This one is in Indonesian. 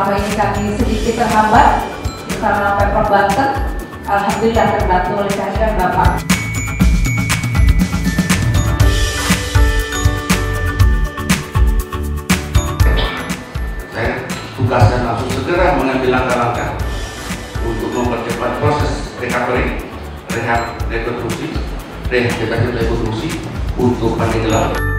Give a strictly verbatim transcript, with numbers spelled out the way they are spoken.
selama ini kami sedikit terhambat bersama Pemprov Banten, alhamdulillah terbantu oleh kehadiran Bapak. Saya tugaskan langsung segera mengambil langkah-langkah untuk mempercepat proses recovery, rehab, rekonstruksi, rehabilitasi rekonstruksi untuk Pandeglang.